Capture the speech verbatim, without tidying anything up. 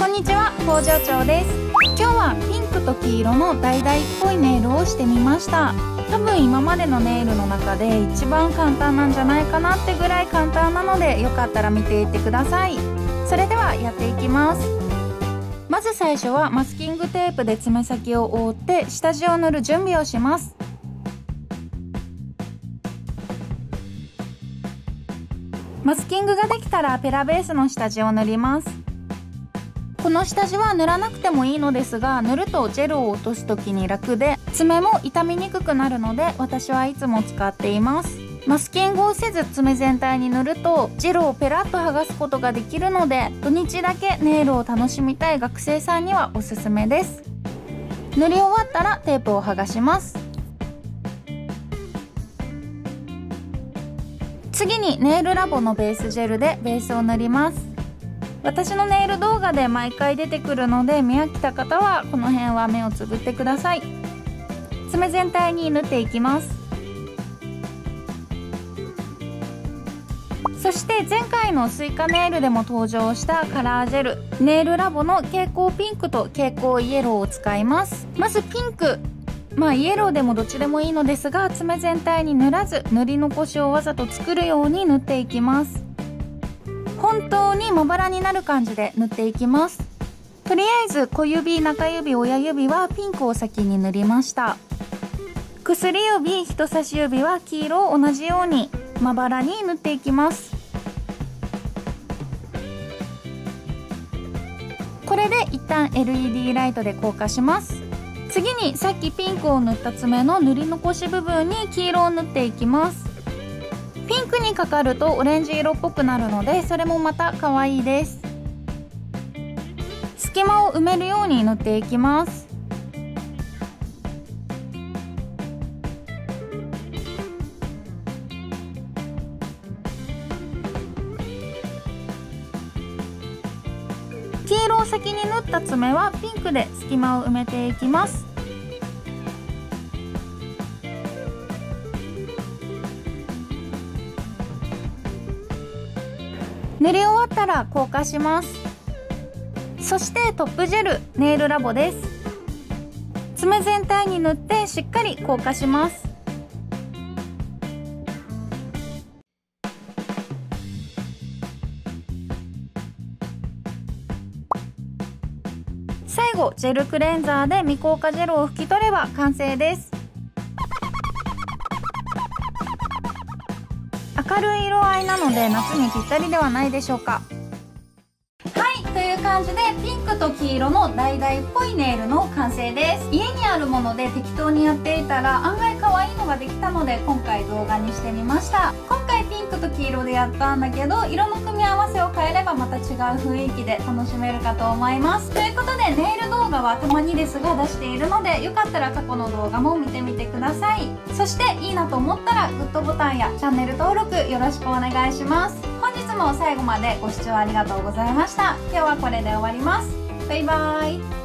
こんにちは、工場長です。今日はピンクと黄色の橙っぽいネイルをしてみました。多分今までのネイルの中で一番簡単なんじゃないかなってぐらい簡単なので、よかったら見ていってください。それではやっていきます。まず最初はマスキングテープで爪先を覆って下地を塗る準備をします。マスキングができたらペラベースの下地を塗ります。この下地は塗らなくてもいいのですが、塗るとジェルを落とす時に楽で爪も傷みにくくなるので、私はいつも使っています。マスキングをせず爪全体に塗るとジェルをペラッと剥がすことができるので、土日だけネイルを楽しみたい学生さんにはおすすめです。塗り終わったらテープを剥がします。次にネイルラボのベースジェルでベースを塗ります。私のネイル動画で毎回出てくるので、見飽きた方はこの辺は目をつぶってください。爪全体に塗っていきます。そして前回のスイカネイルでも登場したカラージェル、ネイルラボの蛍光ピンクと蛍光イエローを使います。まずピンク、まあイエローでもどっちでもいいのですが、爪全体に塗らず塗り残しをわざと作るように塗っていきます。本当にまばらになる感じで塗っていきます。とりあえず小指、中指、親指はピンクを先に塗りました。薬指、人差し指は黄色を同じようにまばらに塗っていきます。これで一旦 エルイーディー ライトで硬化します。次にさっきピンクを塗った爪の塗り残し部分に黄色を塗っていきます。ピンクにかかるとオレンジ色っぽくなるので、それもまた可愛いです。隙間を埋めるように塗っていきます。黄色を先に塗った爪はピンクで隙間を埋めていきます。塗り終わったら硬化します。そしてトップジェル、ネイルラボです。爪全体に塗ってしっかり硬化します。最後ジェルクレンザーで未硬化ジェルを拭き取れば完成です。明るい色合いなので夏にぴったりではないでしょうか。はい、という感じでピンクと黄色の橙っぽいネイルの完成です。家にあるもので適当にやっていたら案外可愛いのができたので、今回動画にしてみました。今回ピンクと黄色でやったんだけど、色の組み合わせを変えればまた違う雰囲気で楽しめるかと思います。ということでネイル動画はたまにですが出しているので、よかったら過去の動画も見てみてください。そしていいなと思ったらグッドボタンやチャンネル登録よろしくお願いします。本日も最後までご視聴ありがとうございました。今日はこれで終わります。バイバーイ。